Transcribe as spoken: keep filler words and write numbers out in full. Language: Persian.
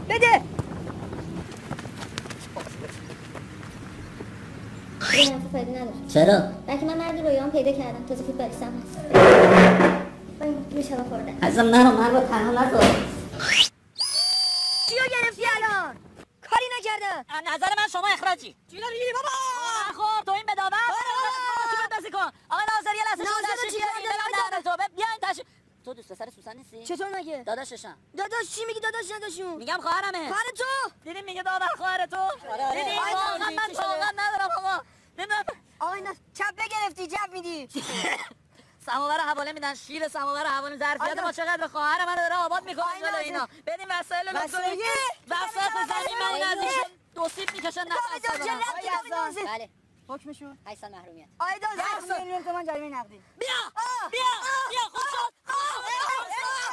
بده. این حرف فایده نداره. چرا؟ بلکه من مرد رویام پیدا کردم تازه فوتبالیستم هست. باید میشه خورده. اصلا منو من رو تنها نذار. چیو گرفتی الان؟ کاری نکردم. نظر من شما اخراجی. چی داری میگی بابا؟ خب تو این بداوت. تو بندازی کن. آقا ناظر یه لحظه شما ناظر تشریف چیکار بیارید. داری؟ نه تو بیاین تشریف. تو دوست پسر سوسن نیستی؟ چطور مگه؟ داداششم. داداش چی میگی داداش نداشون؟ میگم خواهرمه. خواهر تو؟ دیدی میگه داداش خواهر تو. دیدی واقعا من طاقت ندارم آقا. نمیدونم. آقا اینا چپه گرفتی چپ میدی. سماور حواله میدن شیر سماور حواله ظرفیت ما چقدر خواهر من داره آباد میکنه جلو اینا. بدین وسایل رو وسایل وسط زمین من نزدیکشون دو سیب میکشن نه بله حکمشون هشت سال محرومیت. آیدا ده میلیون تومان جریمه نقدی. بیا بیا بیا خوب شد.